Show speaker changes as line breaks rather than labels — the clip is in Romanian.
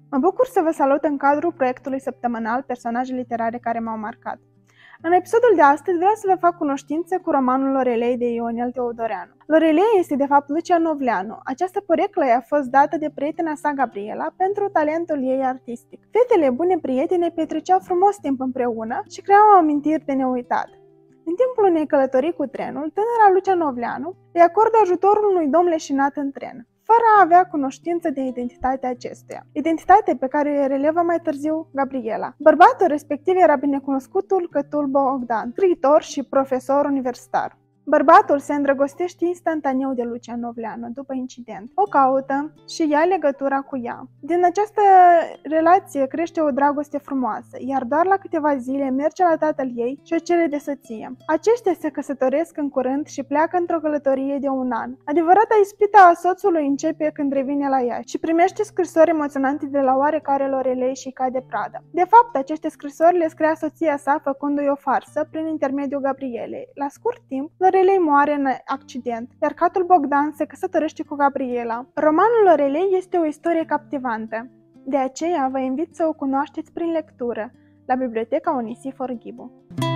Mă bucur să vă salut în cadrul proiectului săptămânal Personaje literare care m-au marcat. În episodul de astăzi vreau să vă fac cunoștință cu romanul Lorelei de Ionel Teodoreanu. Lorelei este de fapt Lucia Novleanu. Această poreclă i-a fost dată de prietena sa Gabriela pentru talentul ei artistic. Fetele bune prietene petreceau frumos timp împreună și creau amintiri de neuitat. În timpul unei călătorii cu trenul, tânăra Lucia Novleanu îi acordă ajutorul unui domn leșinat în tren, fără a avea cunoștință de identitatea acestuia, identitate pe care o relevă mai târziu Gabriela. Bărbatul respectiv era binecunoscutul Cătul Bogdan, scriitor și profesor universitar. Bărbatul se îndrăgostește instantaneu de Lucia Novleanu după incident. O caută și ia legătura cu ea. Din această relație crește o dragoste frumoasă, iar doar la câteva zile merge la tatăl ei și o cere de soție. Aceștia se căsătoresc în curând și pleacă într-o călătorie de un an. Adevărata ispită a soțului începe când revine la ea și primește scrisori emoționante de la oarecare Lorelei și cade pradă. De fapt, aceste scrisori le scria soția sa făcându-i o farsă prin intermediul Gabrielei. La scurt timp, Lorelei moare în accident, iar Catul Bogdan se căsătorește cu Gabriela. Romanul Lorelei este o istorie captivantă. De aceea vă invit să o cunoașteți prin lectură la Biblioteca Onisifor Ghibu.